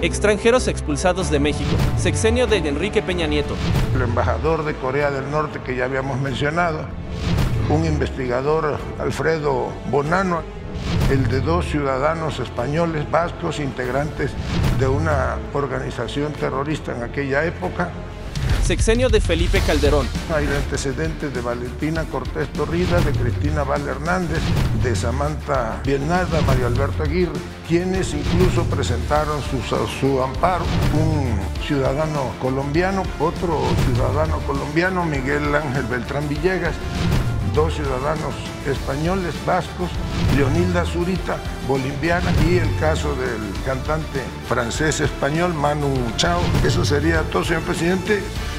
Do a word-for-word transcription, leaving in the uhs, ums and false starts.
Extranjeros expulsados de México, sexenio de Enrique Peña Nieto. El embajador de Corea del Norte que ya habíamos mencionado, un investigador, Alfredo Bonano, el de dos ciudadanos españoles vascos integrantes de una organización terrorista en aquella época. Sexenio de Felipe Calderón. Hay antecedentes de Valentina Cortés Torrida, de Cristina Val Hernández, de Samantha Bienada, Mario Alberto Aguirre, quienes incluso presentaron su, su amparo. Un ciudadano colombiano, otro ciudadano colombiano, Miguel Ángel Beltrán Villegas, dos ciudadanos españoles, vascos, Leonilda Zurita, boliviana, y el caso del cantante francés-español Manu Chao. Eso sería todo, señor presidente.